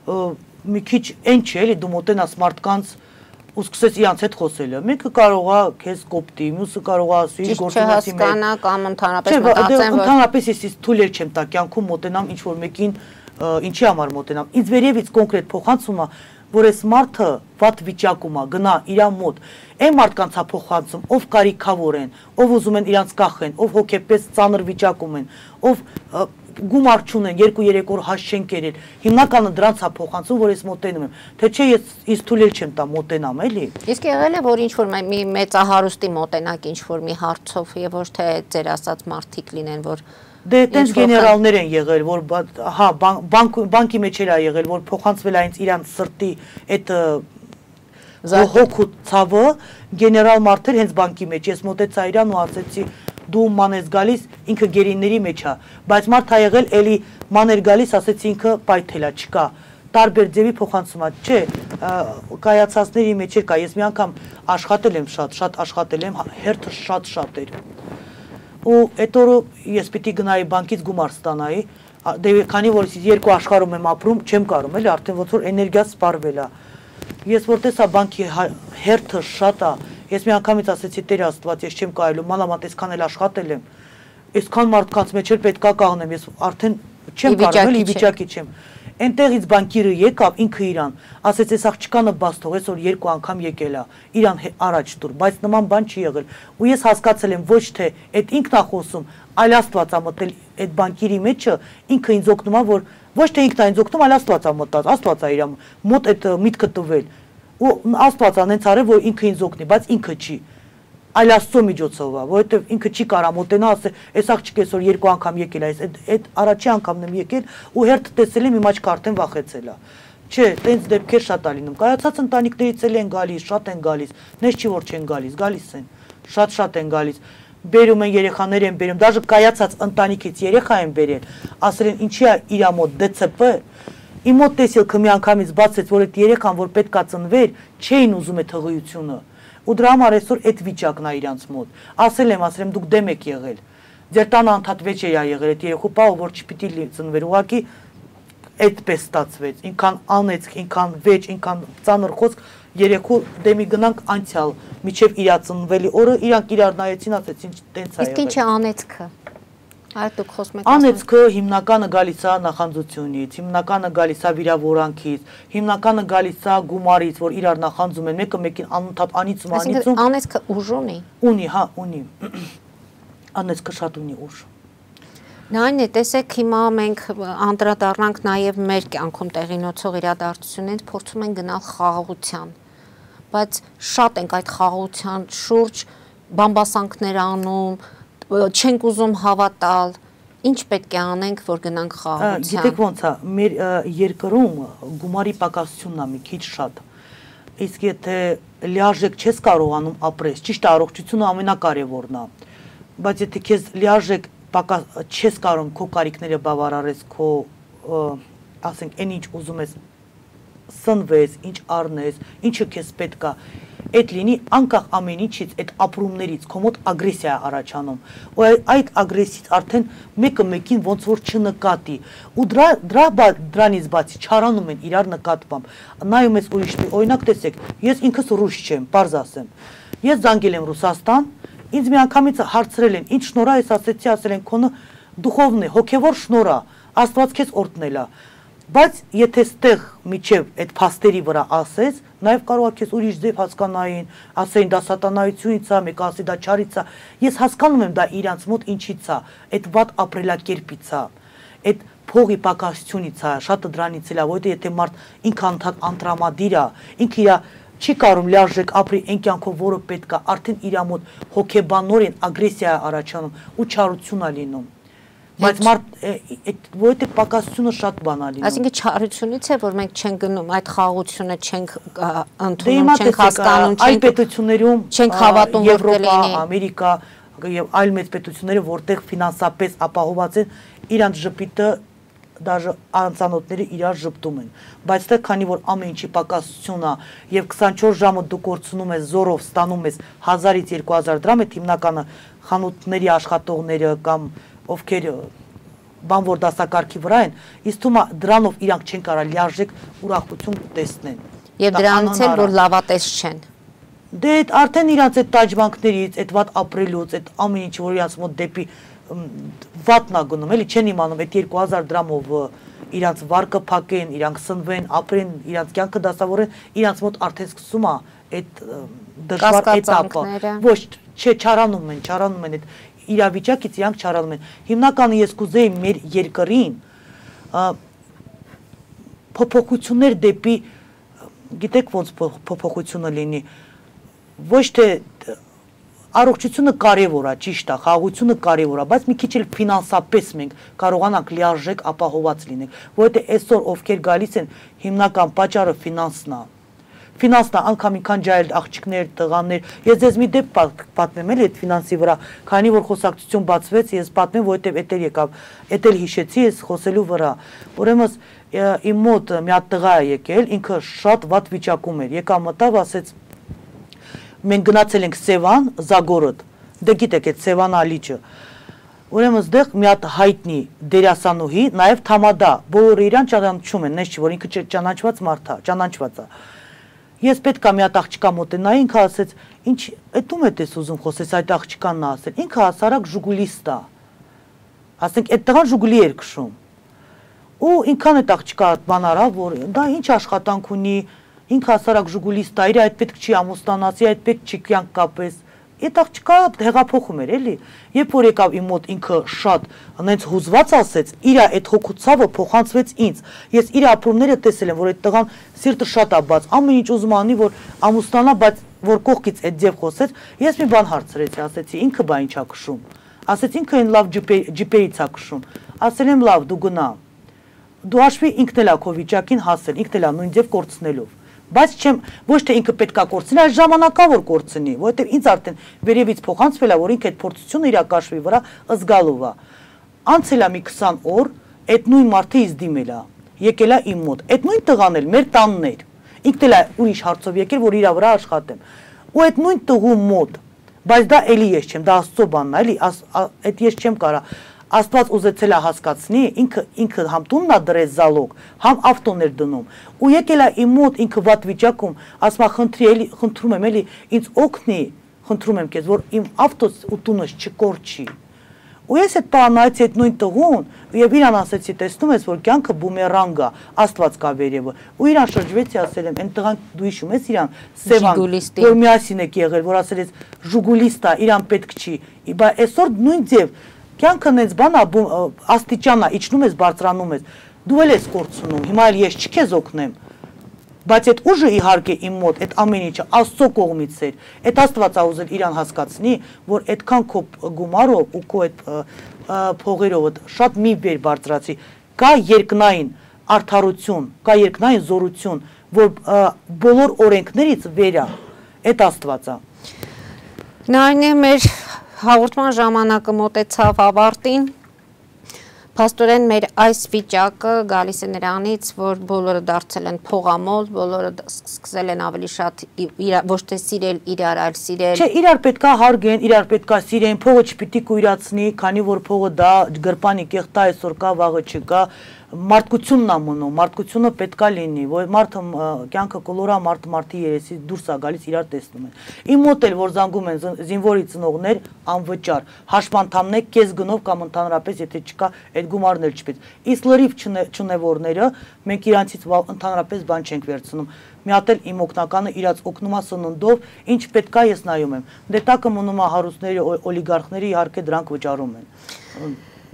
Speaker 2: մի քիչ այն չէ, էլի, դու մոտենաս մարդկանց ու սկսես իրանց հետ խոսելը։ Մեկը կարող է քեզ կոպտի, մյուսը կարող է ասի,
Speaker 1: գործունեություն հասկանա կամ ընդհանրապես մտածեմ, որ
Speaker 2: ընդհանրապես ես ինձ թույլ չեմ տա կյանքում մոտենամ ինչ որ մեկին, ինչի համար մոտենամ։ Ինձ վերևից կոնկրետ փոխանցում է, որ այս մարդը վատ վիճակում է, գնա իր մոտ։ Այն մարդկանց է փոխանցում, ով կարիքավոր են, ով ուզում են իրանց կախեն, ով հոգեպես ծանր վիճակում են, ով գումար չունեն, երկու-երեք օր հաշ չեն կերել։ Հիմնականը դրանց է փոխանցում, որ ես մոտենում եմ։ Թե չէ ես ինձ թույլ չեմ տա մոտենամ, էլի։
Speaker 1: Իսկ եղել է, որ ինչ որ մի մեծահարուստի մոտենակ ինչ որ մի հարցով եւ ոչ թե ձեր ասած մարդիկ լինեն, որ
Speaker 2: Դե տենց գեներալներ են եղել, որ հա բանկի մեջ էլ է եղել, որ փոխանցվել է ինձ իրանց սրտի այդ հոգու ցավը, գեներալ մարդեր հենց բանկի մեջ։ Ես մոտեցա իրան ու ասեցի դու ման ես գալիս, ինքը գերիների մեջ է, բայց մարդ է եղել, էլի ման էր գալիս, ասեցի ինքը պայթել է, չկա։ Տարբեր ձևի փոխանցում է, չէ, կայացածների մեջ էլ կա։ Ես մի անգամ աշխատել եմ շատ, շատ աշխատել եմ, հերթը շատ-շատ էր։ Ու այդ օրը ես պիտի գնայի բանկից գումար ստանայի, դե քանի որ երկու աշխարհում եմ ապրում, չեմ կարող, էլի արդեն ոնց որ էներգիաս սպառվել է։ Ես որ տեսա բանկի հերթը շատ է, ես մի անգամից ասեցի Տեր Աստված, ես չեմ կարելու, մանավանդ այսքան էլ աշխատել եմ, այսքան մարդկանց մեջ էլ պետքա կաղնեմ, ես արդեն չեմ կարող, էլի վիճակի չեմ։ Այնտեղից բանկիրը եկավ ինքը իրան, ասեց այս աղջկանը բաց թող, այսօր երկու անգամ եկել է, իրան առաջ տուր, բայց նման բան չի եղել։ Ու ես հասկացել եմ ոչ թե այդ ինքն է խոսում, այլ Աստված է մտել այդ բանկիրի մեջը, ինքը ինձ օգնում է, որ ոչ թե ինքն է ինձ օգնում, այլ Աստված է մտած, Աստված է իր մոտ այդ միտքը տվել։ Ու Աստված է նենց արել, որ ինքը ինձ օգնի, բայց ինքը չի։ Այլ Աստծո միջոցով է, որովհետև ինքը չի կարա մոտենա, ասել, այս աղջիկը այսօր երկու անգամ եկել է, այդ այդ առաջի անգամն եմ եկել ու հերթը տեսել եմ, իմ աչքը արդեն վախեցել է։ Չէ, տենց դեպքեր շատ է լինում։ Կայացած ընտանիքներից էլ են գալիս, շատ են գալիս, նես չի որ չեն գալիս, գալիս են, շատ-շատ են գալիս։ Բերում են երեխաներ են բերում, դաժե կայացած ընտանիքից երեխա են բերել, ասել են ինչի է իր մոտ դե ցե պե։ Իմ մոտ տեսիլքը մի անգամից բացեց, որ այդ երեխան որ պետքա ծնվեր, չէին ուզում այդ հղիությունը։ Ու դրա համար այսօր այդ վիճակն է իրանց մոտ։ Ասել եմ, ասել եմ դուք դեմ եք եղել։ Ձեր տանը անդադ վեճ է եղել այդ երեխու պահը, որ չպիտի ծնվեր, ուղղակի այդպես ստացվեց, ինքան անեցք, ինքան վեճ, ինքան ծանր խոսք, երեքու դեմի գնանք անցյալ, միջև իրա ծնվելի օրը իրանք իրար նայեցին, ասեցին տենց է եղել։
Speaker 1: Իսկ ինչ է անեցքը։ Այդ դուք խոսում եք։
Speaker 2: Անեցքը հիմնականը գալիս է նախանձությունից, հիմնականը գալիս է վիրավորանքից, հիմնականը գալիս է գումարից, որ իրար նախանձում են, մեկը մեկին անընդհատ անիծում, անիծում։
Speaker 1: Անեցքը ուժ ունի։
Speaker 2: Ունի, հա, ունի։ Անեցքը շատ ունի ուժ։
Speaker 1: Նայն է, տեսեք, հիմա մենք անդրադառնանք նաև մեր կյանքում տեղինոցող իրադարձությունից, փորձում ենք գնալ խաղաղության, բայց շատ ենք այդ խաղաղության շուրջ բամբասանքներ անում, չենք ուզում հավատալ, ինչ պետք է անենք, որ գնանք խաղաղության։
Speaker 2: Գիտեք ոնց է, մեր երկրում գումարի պակասությունն է մի քիչ շատ, իսկ եթե լիարժեք չես կարողանում ապրես, ճիշտ է առողջությունը ամենակարևորն է, բայց եթե քեզ լիարժեք չես կարող քո կարիքները բավարարես, քո ասենք այն ինչ ուզում ես սնվես, ինչ առնես, ինչը քեզ պետք է, այդ լինի անկախ ամեն ինչից, այդ ապրումներից քո մոտ ագրեսիա է առաջանում, ու այդ ագրեսիից արդեն մեկը մեկին ոնց որ չնկատի, ու դրա դրանից բացի չարանում են իրար նկատմամբ, նայում ես ուրիշի, օրինակ տեսեք, ես ինքս ռուս չեմ, պարզ ասեմ, ես զանգել եմ Ռուսաստան, ինձ մի անգամից հարցրել են, ինչ շնորհ ես, ասեցի, ասել են, քոնը դուխովն է, հոգևոր շնորհ է, Աստված քեզ օրհնել է, բայց եթե ստեղ միջև այդ փաստերի վրա ասես, նաև կարող է քեզ ուրիշ ձև հասկանային, ասեին դա սատանայությունից է, մեկը ասի դա չարից է, ես հասկանում եմ դա իրանց մոտ ինչից է, այդ վատ ապրելակերպից է, այդ փողի պակասությունից է, շատը դրանից էլ է, որովհետեւ եթե մարդ ինքը անդադ անտրամադիր է, ինքը իր չի կարում լիարժեք ապրի այն կյանքով, որը պետք է, արդեն իր մոտ հոգեբանորեն ագրեսիա է առաջանում ու չարություն է լինում։ Բայց մարդ որովհետեւ պակասությունը շատ բան է լինում։
Speaker 1: Այսինքն չարությունից է, որ մենք չենք գնում այդ խաղաղությունը, չենք ընդունում, չենք հասկանում,
Speaker 2: այլ պետություններում,
Speaker 1: չենք հավատում, որ կլինի
Speaker 2: Ամերիկա եւ այլ մեծ պետությունները, որտեղ ֆինանսապես ապահովված են, իրանց ժպիտը դաժե անծանոթները իրար ժպտում են, բայց թե քանի որ ամեն ինչի պակասություն է եւ քսանչորս ժամը դու կորցնում ես զորով ստանում ես հազարից երկու հազար դրամ, այդ հիմնականը խանութների աշխատողները կամ ովքեր բանվոր դասակարգի վրա են, իսկ թվում է դրանով իրանք չեն կարող լիարժեք ուրախություն տեսնեն։
Speaker 1: Եւ դրանից էլ որ լավատես չեն։
Speaker 2: Դե այդ արդեն իրանց այդ տաջբանքներից, այդ վատ ապրելուց, այդ ամեն ինչ որ իրանց մոտ դեպի վատն է գնում, էլի չեն իմանում այդ երկու հազար դրամով իրանց վարկը փակեն, իրանք սնվեն, ապրեն, իրանց կյանքը դասավորեն, իրանց մոտ արդեն սկսում է այդ դժվար էտապը։ Ոչ, չէ, չարանում են, չարանում են այդ իրավիճակից իրանք չարանում են։ Հիմնականը ես կուզեի մեր երկրին փոփոխություններ դեպի, գիտեք ոնց փոփոխությունը լինի, ոչ թե առողջությունը կարևոր է, ճիշտ է, խաղաղությունը կարևոր է, բայց մի քիչ էլ ֆինանսապես մենք կարողանանք լիարժեք ապահոված լինենք, որովհետեւ այսօր ովքեր գալիս են, հիմնական պատճառը ֆինանսն է։ Ֆինանսն է, անգամ ինքան ջայլ աղջիկներ, տղաներ, ես ձեզ մի դեպք պատմեմ էլ այդ ֆինանսի վրա, քանի որ խոսակցություն բացվեց, ես պատմեմ, որովհետեւ էդ էլ եկավ, էդ էլ հիշեցի ես խոսելու վրա։ Ուրեմն իմ մոտ մի հատ տղա է եկել, ինքը շատ վատ վիճակում էր, եկա մտավ, ասեց մենք գնացել ենք Սևան, Զագորոդ, դե գիտեք այդ Սևան ալիճը, ուրեմն այդտեղ մի հատ հայտնի դերասանուհի, նաև Թամադա, բոլորը իրան ճանաչում են, նես չի, որ ինքը ճանաչված մարդ է, ճանաչված է։ Ես պետք է մի հատ աղջկա մոտենայի, ինքը ասեց, ինչ, այդ ում եք ուզում խոսես, այդ աղջկանն է ասել, ինքը հասարակ ժուգուլիստ է, ասենք այդ տղան ժուգուլի էր քշում, ու ինքան այդ աղջկա բան արավ, որ դա ինչ աշխատանք ունի, ինքը հասարակ ժուգուլիստ է, իր այդ պետք չի ամուսնանացի, այդ պետք չի կյանք կապես, այդ աղջկա հեղափոխում էր, էլի, երբ որ եկավ իմ մոտ ինքը շատ նենց հուզված ասեց, իր այդ հոգուցավը փոխանցվեց ինձ, ես իր ապրումները տեսել եմ, որ այդ տղան սիրտը շատ է բաց, ամեն ինչ ուզում անի, որ ամուսնանա, բայց որ կողքից այդ ձև խոսեց, ես մի բան հարցրեցի, ասեցի, ինքը բա ինչ է քշում, ասեց ինքը այն լավ ջիպերից է քշում, ասել եմ լավ, դու գնա, դու հաշվի ինքն էլ է քո վիճակին հասել, ինքն էլ է նույն ձև կորցնելով։ Բայց չեմ ոչ թե ինքը պետքա կորցնի, այլ ժամանակավոր կորցնի, որովհետև ինձ արդեն վերևից փոխանցվել է, որ ինքը այդ փորձությունը իր կաշվի վրա զգալով է։ Անցել է մի քսան օր, այդ նույն մարդը ինձ դիմել է, եկել է իմ մոտ։ Այդ նույն տղան էլ մեր տանն էր։ Ինքն էլ է ուրիշ հարցով եկել, որ իր վրա աշխատեմ։ Ու այդ նույն տղու մոտ, բայց դա էլի ես չեմ, դա Աստծո բանն է, էլի, այդ ես չեմ կարա։ Աստված ուզեցել է հասկացնի, ինքը ինքը համ տունն է դրեց զալոգ, համ ավտոն էր դնում։ Ու եկել է իմ մոտ ինքը վատ վիճակում, ասում է խնդրի էլի, խնդրում եմ էլի, ինձ օգնի, խնդրում եմ քեզ, որ իմ ավտոս ու տունս չկորչի։ Ու ես այդ պանայեցի այդ նույն տղուն, եւ իրան ասեցի, տեսնում ես, որ կյանքը բումերանգ է, Աստված կա վերևը։ Ու իրան շրջվեցի, ասել եմ, այն տղան դու հիշում ես իրան, Սևան, որ միասին եք եղել, որ ասել ես ժուգուլիստ է, իրան պետք չի։ Բա այսօր նույն ձև կյանքը նենց բան է, աստիճան է, իջնում ես, բարձրանում ես, դու էլ ես կորցնում, հիմա էլ ես չքեզ օգնեմ, բայց այդ ուժը իհարկե իմ մոտ, այդ ամեն ինչը Աստծո կողմից էր, այդ Աստված է ուզել իրան հասկացնի, որ այդքան քո գումարով ու քո այդ փողերով շատ մի վեր բարձրացի, կա երկնային արդարություն, կա երկնային զորություն, որ բոլոր օրենքներից վեր է, այդ Աստված է։
Speaker 1: Նարինե, մեր հաղորդման ժամանակը մոտեցավ ավարտին, փաստորեն մեր այս վիճակը գալիս է նրանից, որ բոլորը դարձել են փողամոլ, բոլորը սկսել են ավելի շատ ոչ թե սիրել իրար, այլ սիրել։
Speaker 2: Չէ, իրար պետքա հարգեն, իրար պետքա սիրեն, փողը չպիտի կույրացնի, քանի որ փողը դա գրպանի կեղտա այսօր կա, վաղը չկա, մարդկությունն է մնում, մարդկությունը պետքա լինի, որ մարդը կյանքը կոլորա, մարդը մարդի երեսի դուրս է գալիս, իրար տեսնում են։ Իմ մոտ էլ որ զանգում են զինվորի ծնողներ, անվճար, հաշմանդամներ կես գնով կամ ընդհանրապես եթե չկա այդ գումարն էլ չպետք։ Իսկ լրիվ չունևորները մենք իրանցից ընդհանրապես բան չենք վերցնում։ Մի հատ էլ իմ օգնականը իրաց օգնում է սննդով, ինչ պետքա ես նայում եմ։ Դե տակը մնում է հարուստների, օլիգարխների իհարկե դրանք վճարում են։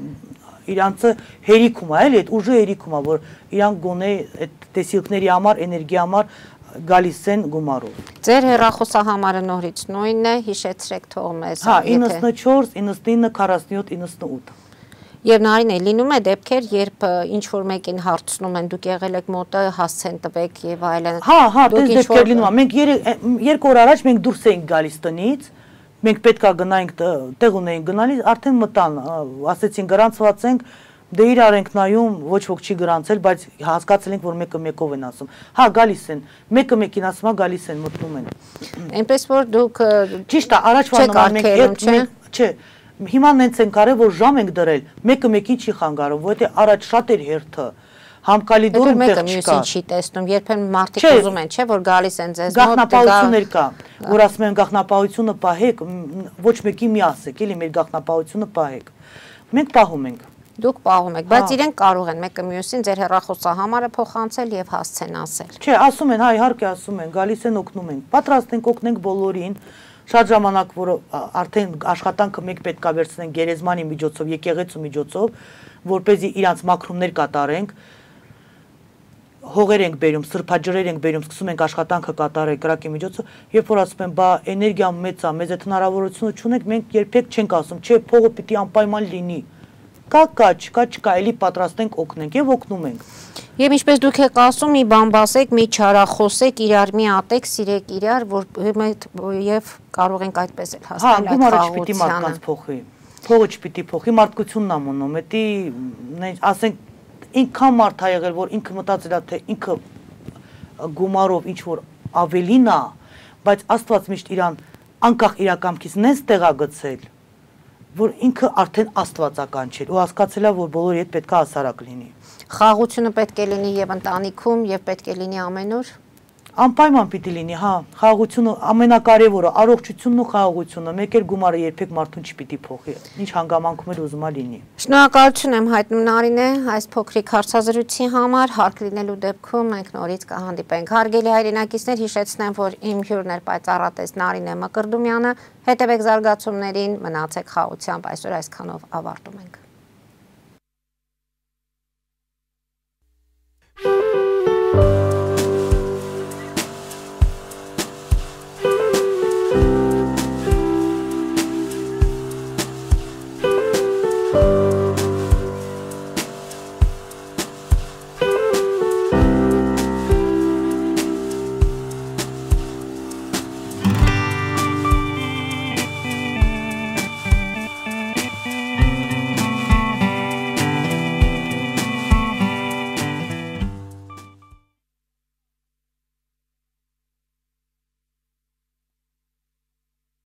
Speaker 2: Իրանցը հերիքում է, էլի, այդ ուժը հերիքում է, որ իրան գոնե այդ տեսիլքների համար, էներգիա համար գալիս են գումարով։
Speaker 1: Ձեր հեռախոսահամարը նորից նույնն է, հիշեցրեք թող մեզ։
Speaker 2: Հա, իննսունչորս իննսունինը քառասունյոթ իննսունութ։
Speaker 1: Եվ Նարինե, լինում է դեպքեր, երբ ինչ-որ մեկին հարցնում են, դուք եղել եք մոտը, հասցեն տվեք եւ այլն։
Speaker 2: Հա, հա, դες դեպքեր լինում է։ Մենք երկու օր առաջ մենք դուրս էինք գալիս տնից, մենք պետքա գնայինք տեղ ունեինք գնալիս, արդեն մտան, ասեցին գրանցված ենք, դե իրար ենք նայում, ոչ ոք չի գրանցել, բայց հասկացել ենք, որ մեկը մեկով են ասում։ Հա, գալիս են, մեկը մեկին ասում է, գալիս են, մտնում են։
Speaker 1: Այնպես որ դուք
Speaker 2: ճիշտ է, առաջվա նման մենք չէ, հիմա նենց ենք արել, որ ժամ ենք դրել, մեկը մեկին չի խանգարում, որովհետեւ առաջ շատ էր հերթը։ Համ կալիդորում տեղ չկա։
Speaker 1: Մեկը չի տեսնում, երբեմն մարդիկ ուզում են, չէ, որ գալիս են ձեզ մոտ։
Speaker 2: Գաղտնապահություններ կա, որ ասում են գաղտնապահությունը պահեք, ոչ մեկի մի ասեք, էլի մեր գաղտնապահությունը պահեք։ Մենք պահում ենք։
Speaker 1: Դուք պահում եք, բայց իրենք կարող են մեկը մյուսին ձեր հեռախոսահամարը փոխանցել եւ հասցեն ասել։
Speaker 2: Չէ, ասում են, հա, իհարկե ասում են, գալիս են օգնում են։ Պատրաստ ենք օգնենք բոլորին։ Շատ ժամանակ, որ արդեն աշխատանքը մենք պետք է վերցնենք գերեզմանի միջոցով, եկեղեցու միջոցով, որպեսզի իրանց մաքրումներ կատարենք, հողեր ենք բերում, սրբաջրեր ենք բերում, սկսում ենք աշխատանքը կատարել կրակի միջոցով, երբ որ ասում են, բա էներգիան մեծ է, մեզ այդ հնարավորությունը չունենք, մենք երբեք չենք ասում, չէ, փողը պիտի անպայման լինի։ Կա, կա, չկա, չկա, էլի պատրաստ ենք օգնենք եւ օգնում ենք։
Speaker 1: Եվ ինչպես դուք եք ասում, մի բան բասեք, մի չարախոսեք, իրար մի ատեք, սիրեք իրար, որ եւ կարող ենք այդպես էլ հասնել այդ
Speaker 2: խաղաղությանը։ Հա, գումարը չպիտի մարդկանց փոխի։ Փողը չպիտի փոխի, մարդկությունն է մնում, էդի ասենք ինքան մարդ է եղել, որ ինքը մտածել է, թե ինքը գումարով ինչ որ ավելին է, բայց Աստված միշտ իրան անկախ իրականքից նենց տեղագցել, որ ինքը արդեն աստվածական չէր ու հասկացել է, որ բոլորի հետ պետք է հասարակ լինի։
Speaker 1: Խաղաղությունը պետք է լինի եւ ընտանիքում եւ պետք է լինի ամենուր։
Speaker 2: Անպայման պիտի լինի, հա, խաղաղությունը ամենակարևորը, առողջությունն ու խաղաղությունը, մեկ էլ գումարը երբեք մարդուն չպիտի փոխի, ինչ հանգամանքում էլ ուզում է լինի։
Speaker 1: Շնորհակալություն եմ հայտնում Նարինե այս փոքրիկ հարցազրույցի համար, հարկ լինելու դեպքում մենք նորից կհանդիպենք։ Հարգելի հայրենակիցներ, հիշեցնեմ, որ իմ հյուրն էր պայծառատես Նարինե Մկրդումյանը, հետևեք զարգացումներին, մնացեք խաղաղությամբ, այսօր այսքանով ավարտում ենք։